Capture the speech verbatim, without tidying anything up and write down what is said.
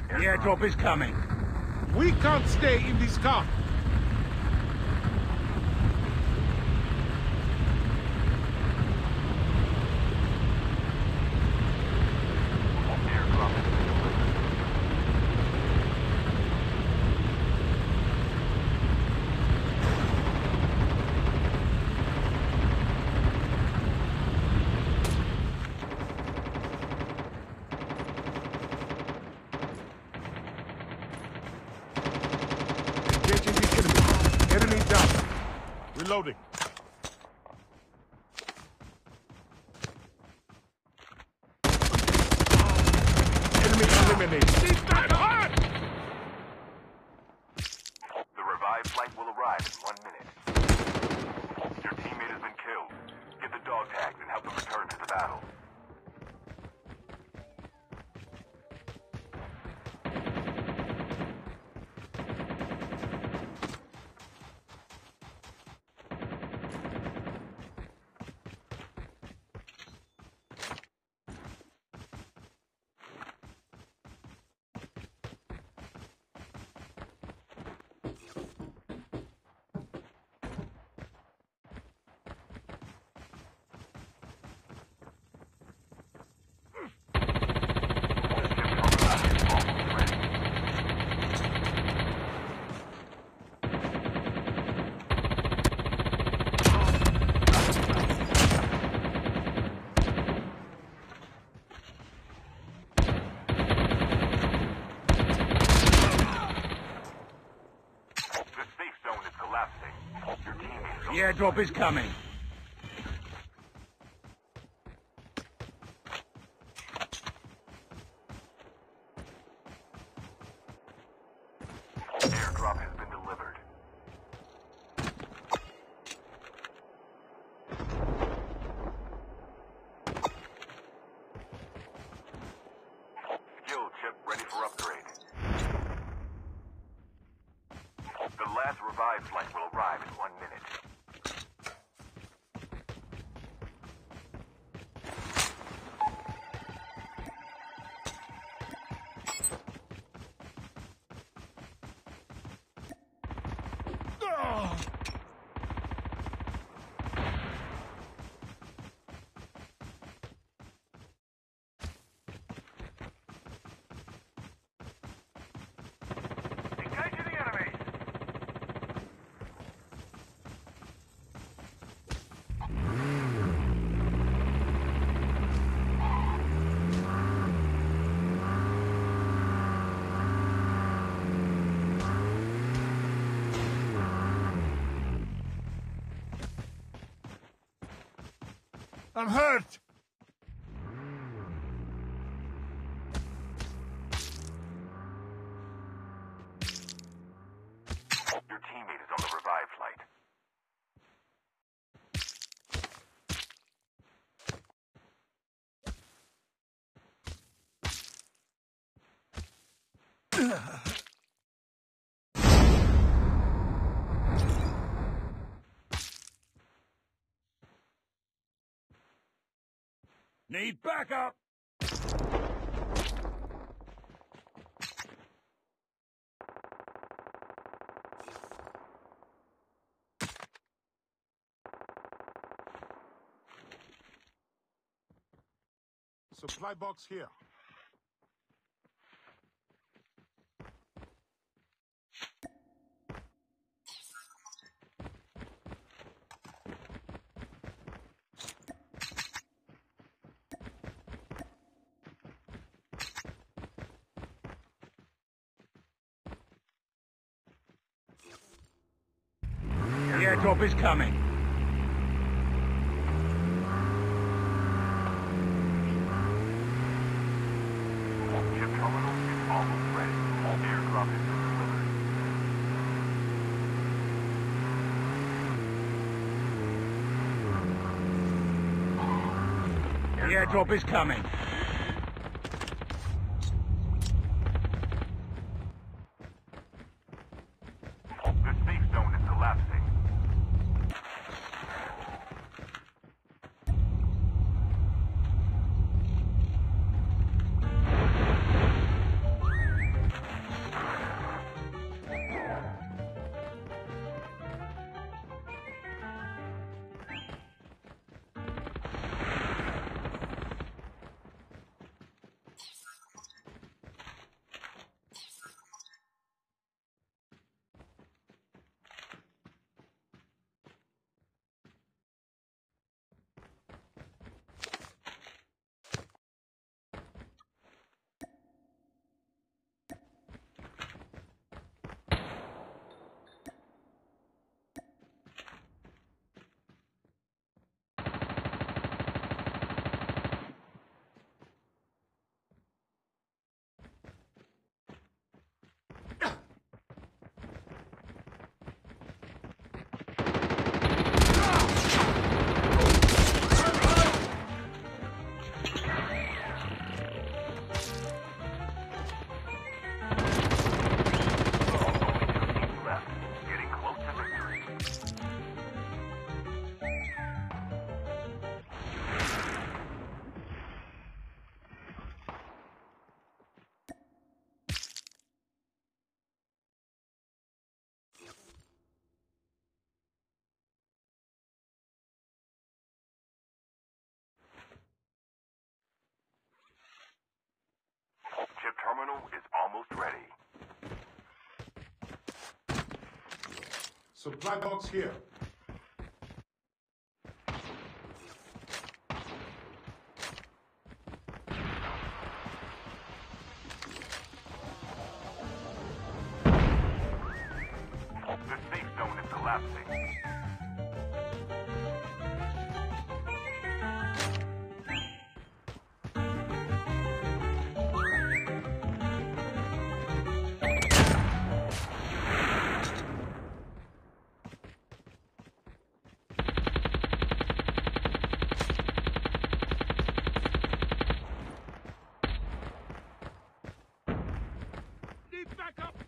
The airdrop is coming. We can't stay in this car. Engaging the enemy. Enemy down. Reloading. Enemy eliminated. He's not hard! The revived flight will arrive in one minute. Your teammate has been killed. Get the dog tags and help them return to the battle. The airdrop is coming. Airdrop has been delivered. Skill chip ready for upgrade. The last revived flight will arrive in one minute. Engaging the enemy! I'm hurt! Your teammate is on the revived flight. Need backup! Supply box here. The airdrop is coming. Chip terminal is almost ready. Airdrop has been delivered. The airdrop is coming. The safe zone is collapsing. almost ready. Supply box here. The safe zone is collapsing. Need backup!